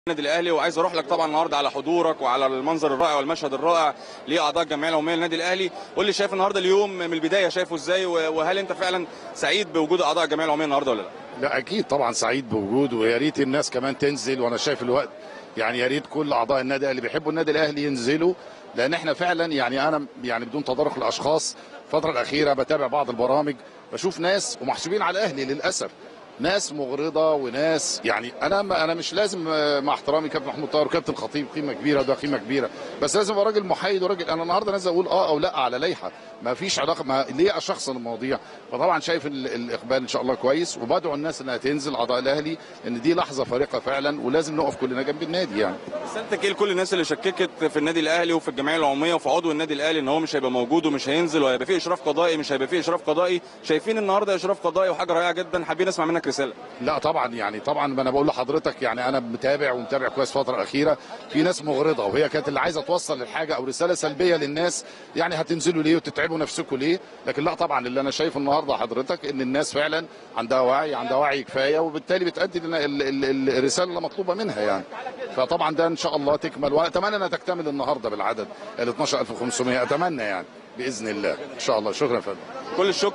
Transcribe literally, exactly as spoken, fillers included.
النادي الاهلي، وعايز اروح لك طبعا النهارده على حضورك وعلى المنظر الرائع والمشهد الرائع لاعضاء الجمعيه العموميه للنادي الاهلي. قول لي شايف النهارده اليوم من البدايه شايفه ازاي، وهل انت فعلا سعيد بوجود اعضاء الجمعيه العموميه النهارده ولا لا؟ لا اكيد طبعا سعيد بوجوده، ويا ريت الناس كمان تنزل، وانا شايف الوقت يعني يا ريت كل اعضاء النادي اللي بيحبوا النادي الاهلي ينزلوا، لان احنا فعلا يعني انا يعني بدون تدرج الاشخاص الفتره الاخيره بتابع بعض البرامج، بشوف ناس ومحسوبين على الاهلي للاسف، ناس مغرضه وناس يعني انا انا مش لازم مع احترامي كابتن محمود طاهر وكابتن الخطيب قيمه كبيره وده قيمه كبيره، بس لازم ابقى راجل محايد وراجل انا النهارده نازل اقول اه او لا على لائحه، ما فيش علاقه ما ليه اشخصن المواضيع، فطبعا شايف الاقبال ان شاء الله كويس، وبدعو الناس انها تنزل اعضاء الاهلي ان دي لحظه فارقه فعلا ولازم نقف كلنا جنب النادي يعني. رسالتك ايه لكل الناس اللي شككت في النادي الاهلي وفي الجمعيه العموميه وفي عضو النادي الاهلي ان هو مش هيبقى موجود ومش هينزل وهيبقى فيه اشراف قضائي، مش هيبقى فيه اشراف قضائي، شايفين النهارده اشراف قضائي وحاجه رائعه جدا، حابين نسمع منك رساله. لا طبعا يعني طبعا ما انا بقول لحضرتك يعني انا متابع ومتابع كويس الفتره الاخيره، في ناس مغرضه وهي كانت اللي عايزه توصل للحاجه او رساله سلبيه للناس، يعني هتنزلوا ليه وتتعبوا نفسكم ليه؟ لكن لا طبعا اللي انا شايفه النهارده حضرتك ان الناس فعلا عندها وعي، عندها وعي كفايه، وبالتالي بتأدي الرساله اللي مطلوبه منها يعني. فطبعا ده ان شاء الله تكمل، واتمنى انها تكتمل النهارده بالعدد ال اثناشر ألف وخمسمائة، اتمنى يعني باذن الله ان شاء الله. شكرا يا فندم. كل الشكر.